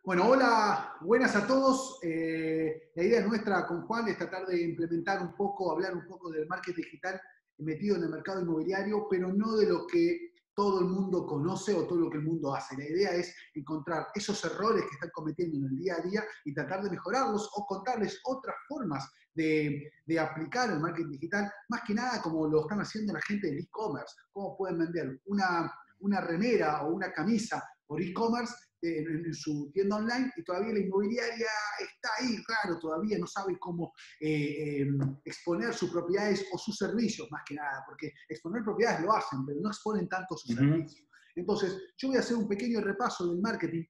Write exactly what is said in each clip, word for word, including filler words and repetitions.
Bueno, hola, buenas a todos. Eh, la idea nuestra con Juan es tratar de implementar un poco, hablar un poco del marketing digital metido en el mercado inmobiliario, pero no de lo que todo el mundo conoce o todo lo que el mundo hace. La idea es encontrar esos errores que están cometiendo en el día a día y tratar de mejorarlos o contarles otras formas de, de aplicar el marketing digital, más que nada como lo están haciendo la gente del e-commerce. Cómo pueden vender una, una remera o una camisa por e-commerce En, en, su tienda online y todavía la inmobiliaria está ahí, claro, todavía no sabe cómo eh, eh, exponer sus propiedades o sus servicios, más que nada, porque exponer propiedades lo hacen, pero no exponen tanto sus uh-huh. servicios. Entonces, yo voy a hacer un pequeño repaso del marketing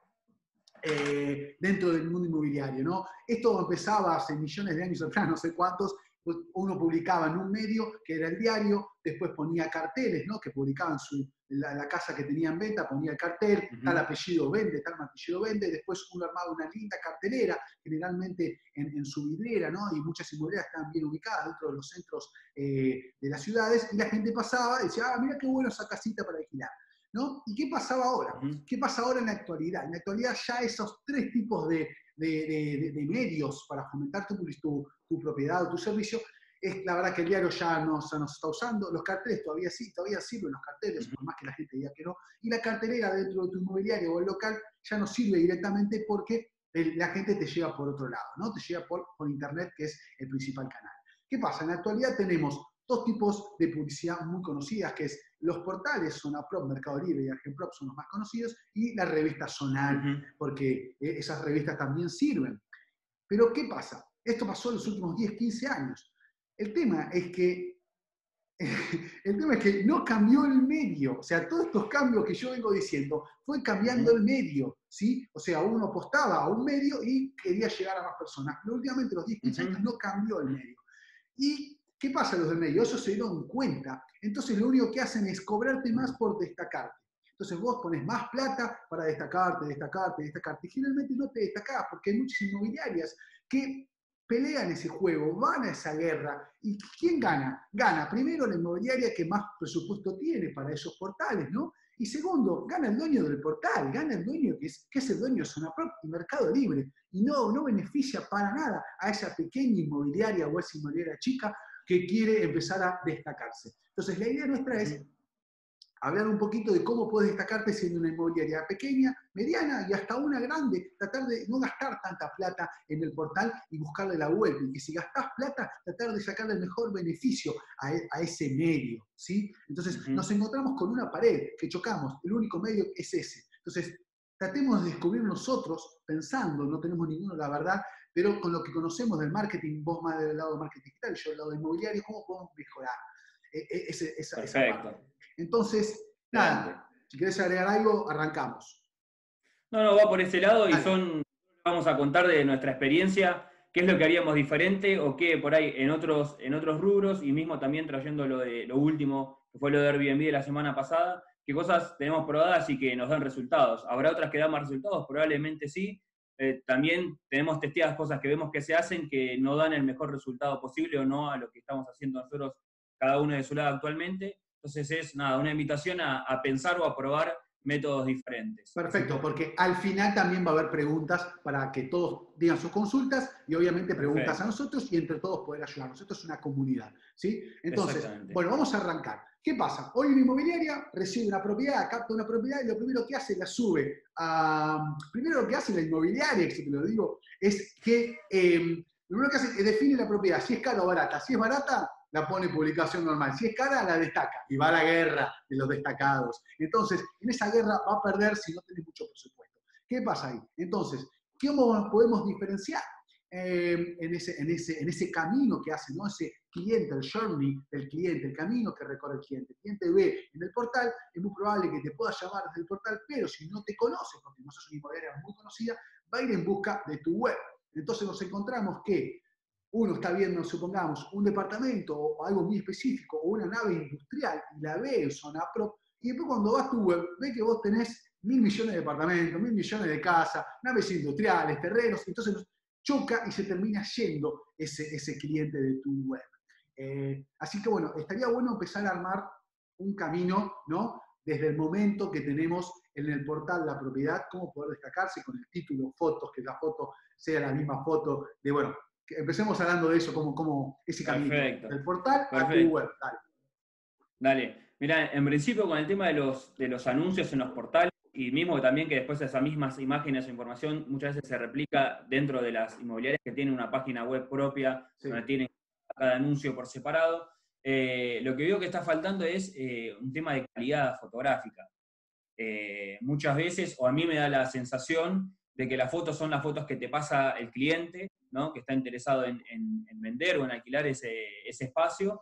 eh, dentro del mundo inmobiliario, ¿no? Esto empezaba hace millones de años atrás, no sé cuántos. Uno publicaba en un medio, que era el diario, después ponía carteles, ¿no? Que publicaban su, la, la casa que tenía en venta, ponía el cartel, uh-huh. tal apellido vende, tal apellido vende, después uno armaba una linda cartelera, generalmente en, en su vidriera, ¿no? Y muchas inmobiliarias estaban bien ubicadas dentro de los centros eh, de las ciudades, y la gente pasaba y decía, ah, mira qué buena esa casita para alquilar, ¿no? ¿Y qué pasaba ahora? Uh-huh. ¿Qué pasa ahora en la actualidad? En la actualidad ya esos tres tipos de, de, de, de medios para fomentar tu, tu, tu propiedad o tu servicio, es la verdad que el diario ya no se nos está usando, los carteles todavía sí, todavía sirven los carteles, uh-huh. por más que la gente diga que no, y la cartelera dentro de tu inmobiliario o el local ya no sirve directamente porque el, la gente te llega por otro lado, ¿no? Te llega por, por internet, que es el principal canal. ¿Qué pasa? En la actualidad tenemos dos tipos de publicidad muy conocidas, que es los portales Zonaprop, Mercado Libre y Argenprop son los más conocidos, y la revista Zonal, uh-huh. porque esas revistas también sirven. Pero ¿qué pasa? Esto pasó en los últimos diez, quince años. El tema es que, el tema es que no cambió el medio. O sea, todos estos cambios que yo vengo diciendo, fue cambiando uh-huh. el medio, ¿sí? O sea, uno apostaba a un medio y quería llegar a más personas. Pero últimamente, los diez, quince uh-huh. años, no cambió el medio. ¿Y qué pasa a los del medio? Eso se dieron cuenta. Entonces, lo único que hacen es cobrarte más por destacarte. Entonces vos pones más plata para destacarte, destacarte, destacarte. Y generalmente no te destacás porque hay muchas inmobiliarias que pelean ese juego, van a esa guerra. ¿Y quién gana? Gana primero la inmobiliaria que más presupuesto tiene para esos portales, ¿no? Y segundo, gana el dueño del portal, gana el dueño que es, que es el dueño de Zonaprop y Mercado Libre. Y no, no beneficia para nada a esa pequeña inmobiliaria o esa inmobiliaria chica que quiere empezar a destacarse. Entonces la idea nuestra es hablar un poquito de cómo puedes destacarte siendo una inmobiliaria pequeña, mediana y hasta una grande. Tratar de no gastar tanta plata en el portal y buscarle la vuelta. Y que si gastás plata, tratar de sacarle el mejor beneficio a, a ese medio, ¿sí? Entonces uh-huh. nos encontramos con una pared que chocamos. El único medio es ese. Entonces tratemos de descubrir nosotros, pensando, no tenemos ninguno la verdad, pero con lo que conocemos del marketing, vos más del lado de marketing digital, yo del lado de inmobiliario, cómo podemos mejorar ese, esa, esa parte. Entonces, nada, si querés agregar algo, arrancamos. No, no, va por ese lado y Dale. son, vamos a contar de nuestra experiencia, qué es lo que haríamos diferente o qué por ahí en otros, en otros rubros y mismo también trayendo lo, de, lo último, que fue lo de Airbnb de la semana pasada, qué cosas tenemos probadas y que nos dan resultados. ¿Habrá otras que dan más resultados? Probablemente sí. Eh, también tenemos testeadas cosas que vemos que se hacen que no dan el mejor resultado posible o no a lo que estamos haciendo nosotros, cada uno de su lado actualmente. Entonces es nada, una invitación a, a pensar o a probar métodos diferentes. Perfecto, porque al final también va a haber preguntas para que todos digan sus consultas y obviamente preguntas Perfecto. a nosotros y entre todos poder ayudarnos. Esto es una comunidad, ¿sí? Entonces, bueno, vamos a arrancar. ¿Qué pasa? Hoy una inmobiliaria recibe una propiedad, capta una propiedad y lo primero que hace es la sube a... Primero lo que hace la inmobiliaria, que te lo digo, es que eh, lo primero que hace es define la propiedad, si es cara o barata. Si es barata, la pone en publicación normal. Si es cara, la destaca. Y va a la guerra de los destacados. Entonces, en esa guerra va a perder si no tenés mucho presupuesto. ¿Qué pasa ahí? Entonces, ¿cómo podemos diferenciar eh, en, ese, en, ese, en ese camino que hace, ¿no? Ese cliente, el journey del cliente, el camino que recorre el cliente? El cliente ve en el portal, es muy probable que te pueda llamar desde el portal, pero si no te conoce, porque no sos una inmobiliaria muy conocida, va a ir en busca de tu web. Entonces nos encontramos que uno está viendo, supongamos, un departamento o algo muy específico o una nave industrial y la ve en Zonaprop y después cuando vas a tu web ve que vos tenés mil millones de departamentos, mil millones de casas, naves industriales, terrenos, entonces choca y se termina yendo ese, ese cliente de tu web. Eh, así que bueno, estaría bueno empezar a armar un camino, ¿no? Desde el momento que tenemos en el portal la propiedad, cómo poder destacarse con el título, fotos, que la foto sea la misma foto, de bueno, que empecemos hablando de eso, como, como ese camino, Perfecto. del portal Perfecto. a tu web, dale. Dale. Mira, en principio con el tema de los, de los anuncios en los portales, y mismo también que después esas mismas imágenes o información muchas veces se replica dentro de las inmobiliarias que tienen una página web propia, sí, donde tienen cada anuncio por separado. Eh, lo que veo que está faltando es eh, un tema de calidad fotográfica. Eh, muchas veces, o a mí me da la sensación de que las fotos son las fotos que te pasa el cliente, ¿no? Que está interesado en, en, en vender o en alquilar ese, ese espacio,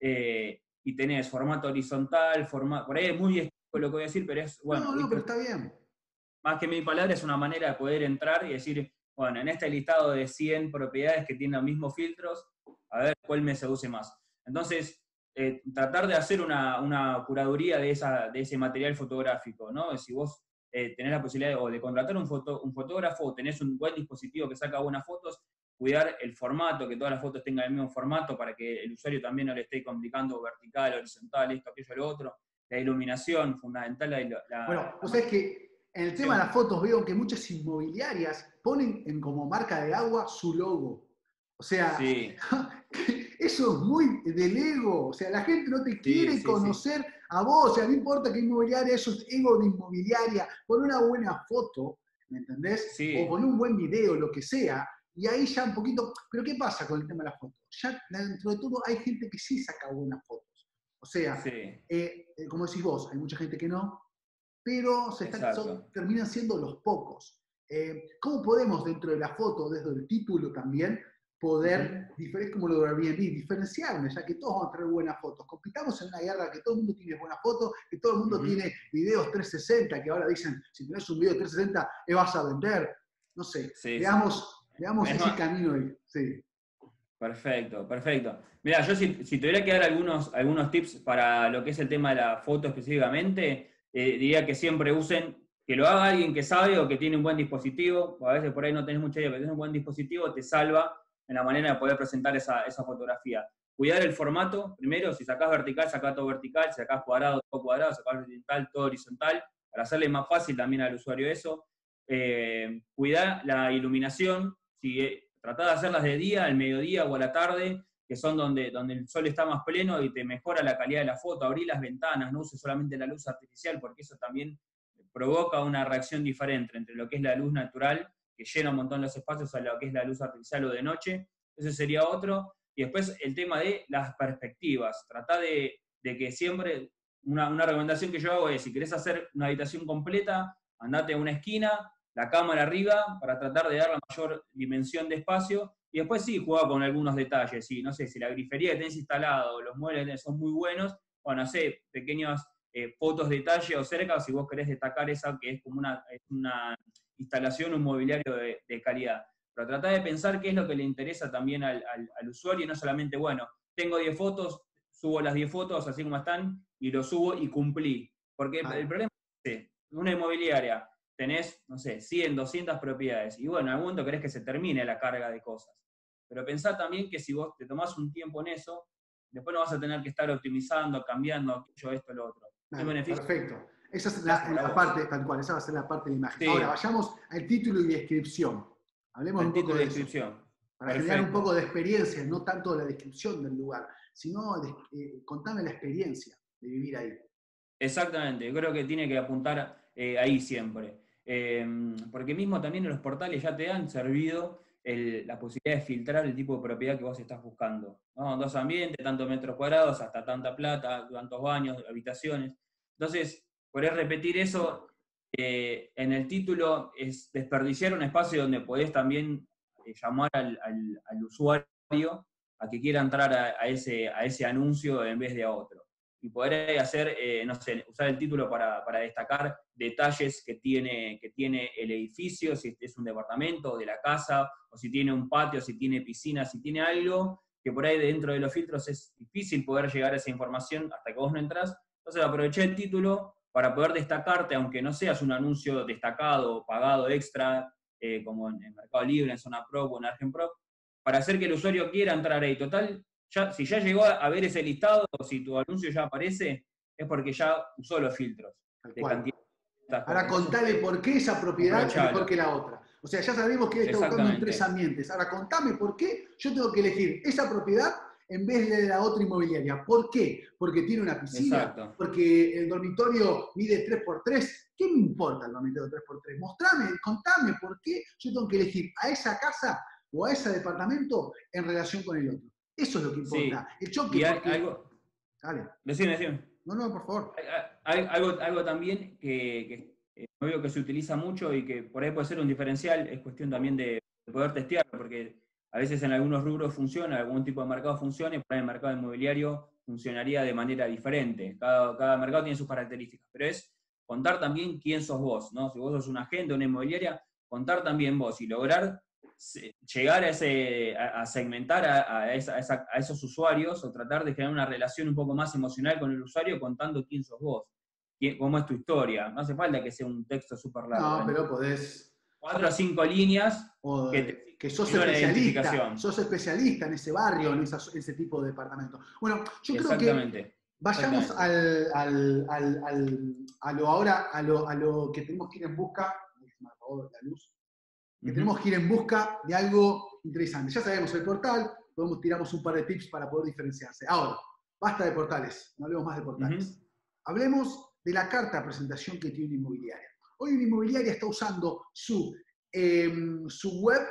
eh, y tenés formato horizontal, formato, por ahí es muy estético lo que voy a decir, pero es, bueno, no, no, pero está bien. Más que mil palabras, es una manera de poder entrar y decir, bueno, en este listado de cien propiedades que tienen los mismos filtros, a ver cuál me seduce más. Entonces, eh, tratar de hacer una, una curaduría de, esa, de ese material fotográfico, ¿no? Si vos eh, tenés la posibilidad de, o de contratar un, foto, un fotógrafo, o tenés un buen dispositivo que saca buenas fotos, cuidar el formato, que todas las fotos tengan el mismo formato para que el usuario también no le esté complicando vertical, horizontal, esto, aquello, lo otro. La iluminación, fundamental. La, la, bueno, la o sea, es que en el tema de las fotos veo que muchas inmobiliarias ponen en como marca de agua su logo. O sea, sí. Eso es muy del ego. O sea, la gente no te quiere sí, sí, conocer sí. a vos. O sea, no importa qué inmobiliaria, eso es ego de inmobiliaria. Pon una buena foto, ¿me entendés? Sí. O pon un buen video, lo que sea. Y ahí ya un poquito... Pero ¿qué pasa con el tema de las fotos? Ya dentro de todo hay gente que sí saca buenas fotos. O sea, sí. eh, como decís vos, hay mucha gente que no, pero se está, son, terminan siendo los pocos. Eh, ¿Cómo podemos dentro de la foto, desde el título también, poder, uh-huh. diferenciar como lo de Airbnb, diferenciarnos, ya que todos van a tener buenas fotos? Compitamos en una guerra que todo el mundo tiene buenas fotos, que todo el mundo uh-huh. tiene videos trescientos sesenta, que ahora dicen, si tenés un video trescientos sesenta, ¿qué vas a vender? No sé, sí, veamos, sí. veamos ese más... camino ahí. Sí. Perfecto, perfecto. Mira, yo si, si tuviera que dar algunos, algunos tips para lo que es el tema de la foto específicamente, eh, diría que siempre usen, que lo haga alguien que sabe o que tiene un buen dispositivo, o a veces por ahí no tenés mucha idea, pero tenés un buen dispositivo, te salva en la manera de poder presentar esa, esa fotografía. Cuidar el formato, primero, si sacás vertical, sacás todo vertical, si sacás cuadrado, todo cuadrado, sacás horizontal, todo horizontal, para hacerle más fácil también al usuario eso. Eh, cuidar la iluminación, si eh, tratá de hacerlas de día, al mediodía o a la tarde, que son donde, donde el sol está más pleno y te mejora la calidad de la foto. Abrí las ventanas, no uses solamente la luz artificial, porque eso también provoca una reacción diferente entre lo que es la luz natural, que llena un montón los espacios, a lo que es la luz artificial o de noche. Ese sería otro. Y después el tema de las perspectivas. Tratá de, de que siempre, una, una recomendación que yo hago es, si querés hacer una habitación completa, andate a una esquina, la cámara arriba, para tratar de dar la mayor dimensión de espacio, y después sí, juega con algunos detalles, sí, no sé, si la grifería que tenés instalado, los muebles son muy buenos, bueno, sé, pequeñas eh, fotos detalle o cerca, si vos querés destacar esa que es como una, es una instalación, un mobiliario de, de calidad. Pero tratá de pensar qué es lo que le interesa también al, al, al usuario, y no solamente, bueno, tengo diez fotos, subo las diez fotos así como están, y lo subo y cumplí. Porque ah. el problema es que una inmobiliaria, tenés, no sé, cien, doscientas propiedades, y bueno, en algún momento querés que se termine la carga de cosas. Pero pensá también que si vos te tomás un tiempo en eso, después no vas a tener que estar optimizando, cambiando aquello, esto, lo otro. Claro, perfecto. Esa es la, la parte, tal cual, esa va a ser la parte de la imagen. Sí. Ahora, vayamos al título y descripción. Hablemos el un poco de descripción. eso. Para perfecto. Generar un poco de experiencia, no tanto la descripción del lugar, sino de, eh, contame la experiencia de vivir ahí. Exactamente, yo creo que tiene que apuntar eh, ahí siempre. Eh, porque mismo también en los portales ya te han servido el, la posibilidad de filtrar el tipo de propiedad que vos estás buscando, ¿no? Dos ambientes, tantos metros cuadrados, hasta tanta plata, tantos baños, habitaciones. Entonces, podés repetir eso. Eh, en el título es desperdiciar un espacio donde podés también eh, llamar al, al, al usuario a que quiera entrar a, a, ese, a ese anuncio en vez de a otro. Y poder hacer, eh, no sé, usar el título para, para destacar detalles que tiene, que tiene el edificio, si es un departamento de la casa, o si tiene un patio, si tiene piscina, si tiene algo, que por ahí dentro de los filtros es difícil poder llegar a esa información hasta que vos no entras. Entonces aproveché el título para poder destacarte, aunque no seas un anuncio destacado o pagado extra, eh, como en, en Mercado Libre, en Zona Pro o en Argen Pro, para hacer que el usuario quiera entrar ahí. Total, ya, si ya llegó a ver ese listado, o si tu anuncio ya aparece, es porque ya usó los filtros de cantidad. Ahora contale por qué esa propiedad es mejor que la otra. O sea, ya sabemos que él está buscando en tres ambientes. Ahora contame por qué yo tengo que elegir esa propiedad en vez de la otra inmobiliaria. ¿Por qué? Porque tiene una piscina, exacto, porque el dormitorio mide tres por tres. ¿Qué me importa el dormitorio tres por tres? Mostrame, contame por qué yo tengo que elegir a esa casa o a ese departamento en relación con el otro. Eso es lo que importa. Sí. El choque. Y hay, porque... algo... Dale. Decime, decime. No, no, por favor. Hay, hay, algo, algo también que, que eh, veo que se utiliza mucho y que por ahí puede ser un diferencial, es cuestión también de poder testearlo, porque a veces en algunos rubros funciona, algún tipo de mercado funciona, y por ahí el mercado inmobiliario funcionaría de manera diferente. Cada, cada mercado tiene sus características, pero es contar también quién sos vos, ¿no? Si vos sos un agente, una inmobiliaria, contar también vos y lograr llegar a, ese, a segmentar a, a, esa, a, esa, a esos usuarios o tratar de generar una relación un poco más emocional con el usuario contando quién sos vos, quién, cómo es tu historia. No hace falta que sea un texto súper largo. No, ¿eh? Pero podés... Cuatro o cinco líneas o que, te, que sos especialista, sos especialista en ese barrio, en, esa, en ese tipo de departamento. Bueno, yo creo que vayamos al, al, al, al, a lo ahora, a lo, a lo que tenemos que ir en busca, me apagó la luz, que uh-huh. tenemos que ir en busca de algo interesante. Ya sabemos el portal, podemos tiramos un par de tips para poder diferenciarse. Ahora, basta de portales, no hablemos más de portales. Uh-huh. Hablemos de la carta de presentación que tiene una inmobiliaria. Hoy una inmobiliaria está usando su, eh, su web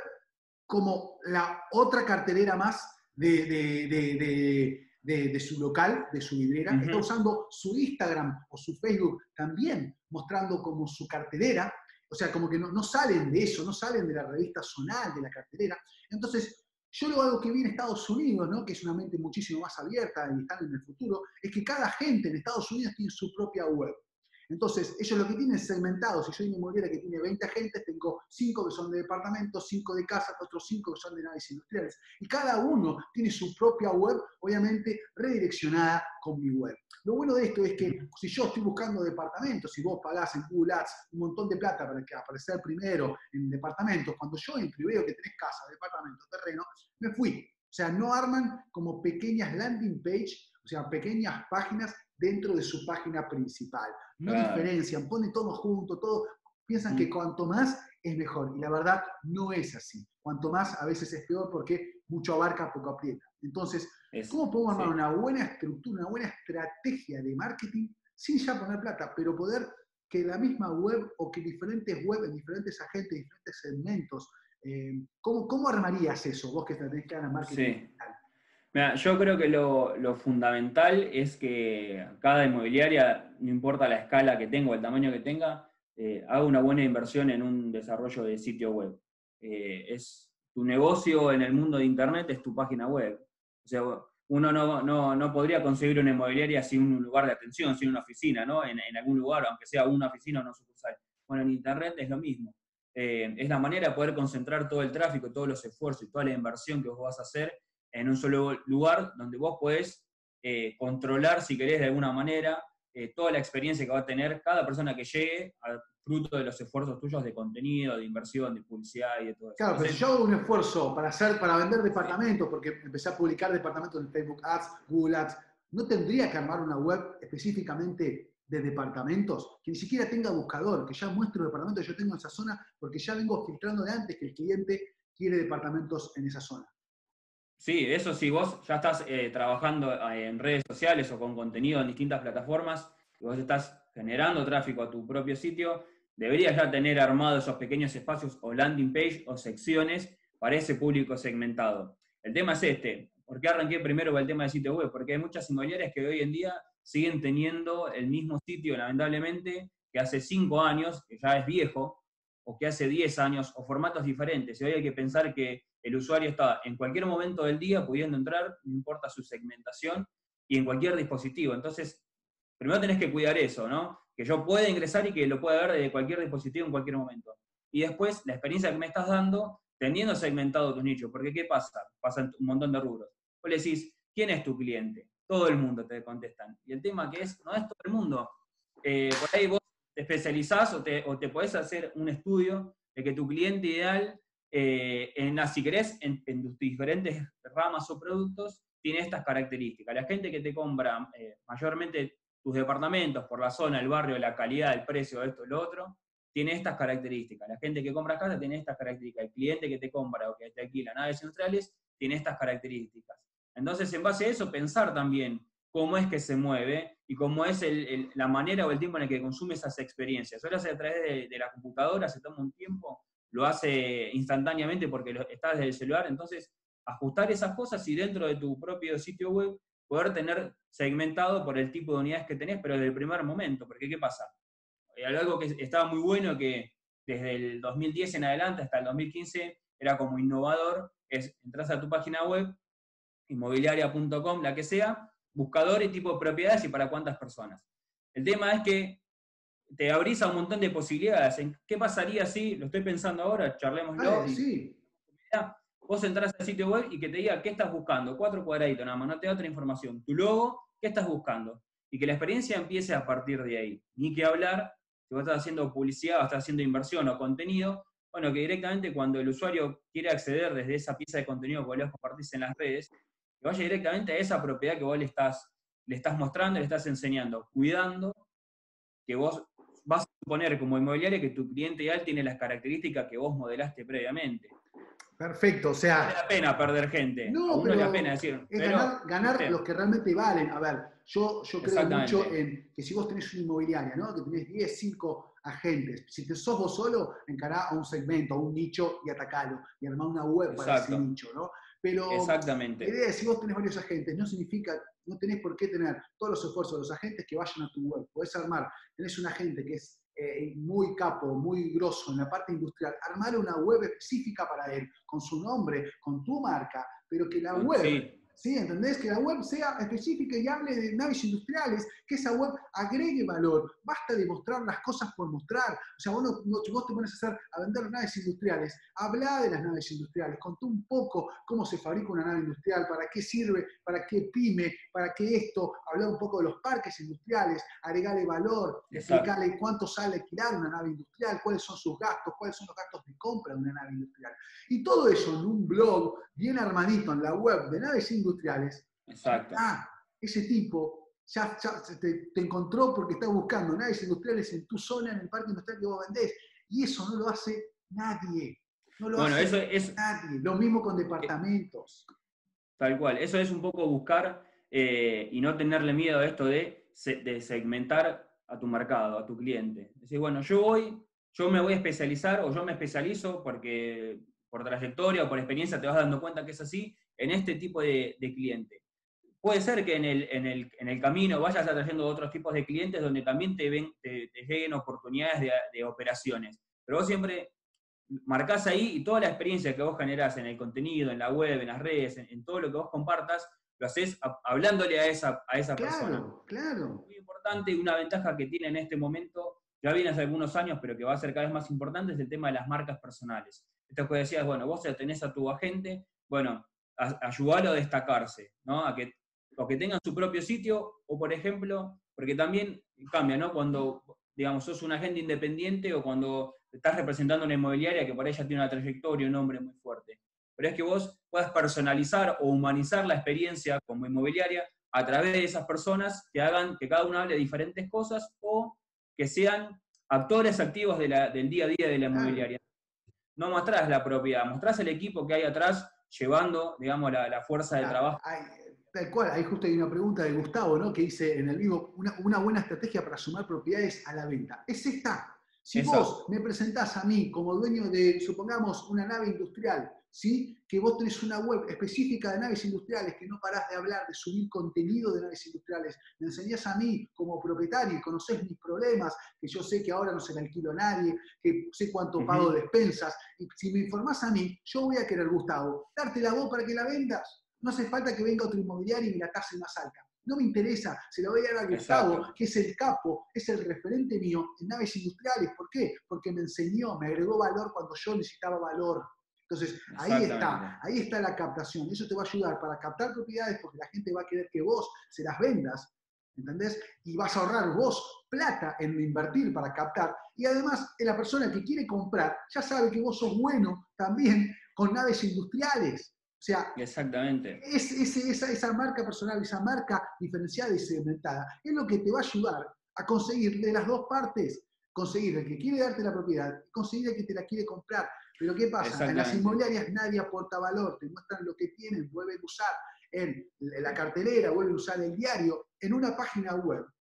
como la otra cartelera más de, de, de, de, de, de su local, de su vidriera. Uh-huh. Está usando su Instagram o su Facebook también mostrando como su cartelera. O sea, como que no, no salen de eso, no salen de la revista zonal, de la cartelera. Entonces, yo lo algo que vi en Estados Unidos, ¿no? Que es una mente muchísimo más abierta y están en el futuro, es que cada gente en Estados Unidos tiene su propia web. Entonces, ellos lo que tienen es segmentado. Si yo soy una inmobiliaria que tiene veinte agentes, tengo cinco que son de departamentos, cinco de casas, otros cinco que son de naves industriales. Y cada uno tiene su propia web, obviamente redireccionada con mi web. Lo bueno de esto es que si yo estoy buscando departamentos, si vos pagás en Google Ads un montón de plata para que aparecer primero en departamentos, cuando yo entro y veo que tenés casa, departamento, terreno, me fui. O sea, no arman como pequeñas landing page, o sea, pequeñas páginas dentro de su página principal. No claro. diferencian, ponen todo junto, todo, piensan mm. que cuanto más es mejor. Y la verdad no es así. Cuanto más a veces es peor porque mucho abarca, poco aprieta. Entonces, es, ¿cómo podemos armar sí. una buena estructura, una buena estrategia de marketing sin ya poner plata, pero poder que la misma web o que diferentes webs, en diferentes agentes, diferentes segmentos, eh, ¿cómo, ¿cómo armarías eso? Vos que tenés que ganar marketing sí. digital. Mira, yo creo que lo, lo fundamental es que cada inmobiliaria, no importa la escala que tenga o el tamaño que tenga, eh, haga una buena inversión en un desarrollo de sitio web. Eh, es tu negocio en el mundo de Internet, es tu página web. O sea, uno no, no, no podría conseguir una inmobiliaria sin un lugar de atención, sin una oficina, ¿no? En, en algún lugar, aunque sea una oficina o una sucursal. Bueno, en Internet es lo mismo. Eh, es la manera de poder concentrar todo el tráfico, todos los esfuerzos y toda la inversión que vos vas a hacer en un solo lugar donde vos podés eh, controlar, si querés, de alguna manera, eh, toda la experiencia que va a tener cada persona que llegue al fruto de los esfuerzos tuyos de contenido, de inversión, de publicidad y de todo eso. Claro, pero si yo hago un esfuerzo para hacer, para vender departamentos, porque empecé a publicar departamentos en Facebook Ads, Google Ads, ¿no tendría que armar una web específicamente de departamentos? Que ni siquiera tenga buscador, que ya muestre los departamentos que yo tengo en esa zona, porque ya vengo filtrando de antes que el cliente quiere departamentos en esa zona. Sí, eso sí, vos ya estás eh, trabajando en redes sociales o con contenido en distintas plataformas, y vos estás generando tráfico a tu propio sitio, deberías ya tener armados esos pequeños espacios o landing page o secciones para ese público segmentado. El tema es este, ¿por qué arranqué primero con el tema del sitio web? Porque hay muchas inmobiliarias que hoy en día siguen teniendo el mismo sitio, lamentablemente, que hace cinco años, que ya es viejo, o que hace diez años, o formatos diferentes. Y hoy hay que pensar que el usuario está en cualquier momento del día pudiendo entrar, no importa su segmentación, y en cualquier dispositivo. Entonces, primero tenés que cuidar eso, ¿no? Que yo pueda ingresar y que lo pueda ver desde cualquier dispositivo en cualquier momento. Y después, la experiencia que me estás dando, teniendo segmentado tus nichos. Porque ¿qué pasa? Pasan un montón de rubros. Vos le decís, ¿quién es tu cliente? Todo el mundo te contestan. Y el tema que es, no es todo el mundo. Eh, por ahí vos te especializás o te, o te podés hacer un estudio de que tu cliente ideal, eh, en, si querés, en, en tus diferentes ramas o productos, tiene estas características. La gente que te compra eh, mayormente tus departamentos, por la zona, el barrio, la calidad, el precio, esto, lo otro, tiene estas características. La gente que compra casa tiene estas características. El cliente que te compra o que te alquila naves industriales tiene estas características. Entonces, en base a eso, pensar también cómo es que se mueve y cómo es el, el, la manera o el tiempo en el que consume esas experiencias. Ahora se a través de, de la computadora, se toma un tiempo, lo hace instantáneamente porque lo, está desde el celular, entonces ajustar esas cosas y dentro de tu propio sitio web poder tener segmentado por el tipo de unidades que tenés, pero desde el primer momento, porque ¿qué pasa? Algo que estaba muy bueno, que desde el dos mil diez en adelante hasta el dos mil quince era como innovador, es entras a tu página web, inmobiliaria punto com, la que sea, buscador y tipo de propiedades y para cuántas personas. El tema es que te abrís a un montón de posibilidades. ¿Qué pasaría si, lo estoy pensando ahora, charlémoslo, Vale, y sí. vos entras al sitio web y que te diga qué estás buscando, cuatro cuadraditos nada más, no te da otra información. Tu logo, ¿qué estás buscando? Y que la experiencia empiece a partir de ahí. Ni que hablar, si vos estás haciendo publicidad o estás haciendo inversión o contenido, bueno, que directamente cuando el usuario quiere acceder desde esa pieza de contenido que vos le compartís en las redes, que vaya directamente a esa propiedad que vos le estás, le estás mostrando, le estás enseñando, cuidando que vos vas a suponer como inmobiliaria que tu cliente ideal tiene las características que vos modelaste previamente. Perfecto, o sea... Vale la pena perder gente, a No, uno le da pero pena decir, es pero, ganar, ganar ¿viste? los que realmente valen. A ver, yo, yo creo mucho Exactamente, en que si vos tenés una inmobiliaria, ¿no? Que tenés diez, cinco agentes, si te sos vos solo, encará a un segmento, a un nicho y atacalo, y armá una web para ese exacto, nicho, ¿no? Pero la exactamente, idea es, si vos tenés varios agentes, no significa, no tenés por qué tener todos los esfuerzos de los agentes que vayan a tu web. Podés armar, tenés un agente que es eh, muy capo, muy grosso en la parte industrial, armar una web específica para él, con su nombre, con tu marca, pero que la con- web, sí, ¿sí? ¿Entendés? Que la web sea específica y hable de naves industriales, que esa web agregue valor. Basta de mostrar las cosas por mostrar. O sea, vos, no, no, vos te pones a, hacer, a vender naves industriales, habla de las naves industriales, contá un poco cómo se fabrica una nave industrial, para qué sirve, para qué pyme, para qué esto, hablar un poco de los parques industriales, agregarle valor, exacto, explicarle cuánto sale alquilar una nave industrial, cuáles son sus gastos, cuáles son los gastos de compra de una nave industrial. Y todo eso en un blog bien armadito en la web de naves industriales. exacto. Ah, ese tipo ya, ya te, te encontró porque está buscando naves industriales en tu zona, en el parque industrial que vos vendés. Y eso no lo hace nadie. No lo Bueno, eso hace es, nadie. Lo mismo con eh, departamentos. tal cual, eso es un poco buscar eh, y no tenerle miedo a esto de, se- de segmentar a tu mercado, a tu cliente. Decir, bueno, yo voy, yo me voy a especializar o yo me especializo porque por trayectoria o por experiencia te vas dando cuenta que es así, en este tipo de, de cliente. Puede ser que en el, en, el, en el camino vayas atrayendo otros tipos de clientes donde también te, ven, te, te lleguen oportunidades de, de operaciones. Pero vos siempre marcás ahí y toda la experiencia que vos generás en el contenido, en la web, en las redes, en, en todo lo que vos compartas, lo haces a, hablándole a esa, a esa persona. Claro, claro. Muy importante y una ventaja que tiene en este momento, ya viene hace algunos años, pero que va a ser cada vez más importante, es el tema de las marcas personales. Esto que decías, bueno, vos ya tenés a tu agente, bueno, a, ayudalo a destacarse, ¿no? A que, o que tengan su propio sitio, o por ejemplo, porque también cambia, ¿no? Cuando, digamos, sos un agente independiente o cuando estás representando una inmobiliaria que por ella tiene una trayectoria, un nombre muy fuerte. Pero es que vos puedas personalizar o humanizar la experiencia como inmobiliaria a través de esas personas que hagan que cada uno hable de diferentes cosas o que sean actores activos de la, del día a día de la Claro. inmobiliaria. No mostrás la propiedad, mostrás el equipo que hay atrás llevando, digamos, la, la fuerza de Ah, trabajo. hay, tal cual, ahí justo hay una pregunta de Gustavo, ¿no? Que dice en el vivo, una, una buena estrategia para sumar propiedades a la venta. Es esta. Si Esa, vos me presentás a mí como dueño de, supongamos, una nave industrial, ¿sí? Que vos tenés una web específica de naves industriales, que no parás de hablar, de subir contenido de naves industriales, me enseñás a mí como propietario y conocés mis problemas, que yo sé que ahora no se le alquilo a nadie, que sé cuánto pago uh-huh, de despensas, y si me informás a mí, yo voy a querer, Gustavo, darte la voz para que la vendas. No hace falta que venga otro inmobiliario y me la tase más alta. No me interesa, se lo voy a dar a Gustavo, exacto, que es el capo, es el referente mío en naves industriales. ¿Por qué? Porque me enseñó, me agregó valor cuando yo necesitaba valor. Entonces, ahí está, exactamente, ahí está la captación. Eso te va a ayudar para captar propiedades porque la gente va a querer que vos se las vendas, ¿entendés? Y vas a ahorrar vos plata en invertir para captar. Y además, la persona que quiere comprar ya sabe que vos sos bueno también con naves industriales. O sea, exactamente. Es, es, esa, esa marca personal, esa marca diferenciada y segmentada, es lo que te va a ayudar a conseguir de las dos partes, conseguir el que quiere darte la propiedad, conseguir el que te la quiere comprar. Pero ¿qué pasa? En las inmobiliarias nadie aporta valor, te muestran lo que tienen, vuelven a usar en la cartelera, vuelven a usar el diario, en una página web.